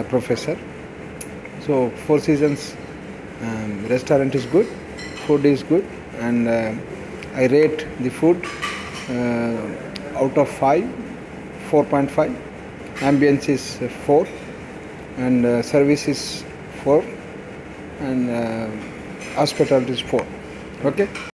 professor. So Four Seasons restaurant is good, food is good, and I rate the food out of 5, 4.5. Ambience is 4, and service is 4, and hospitality is 4. Okay.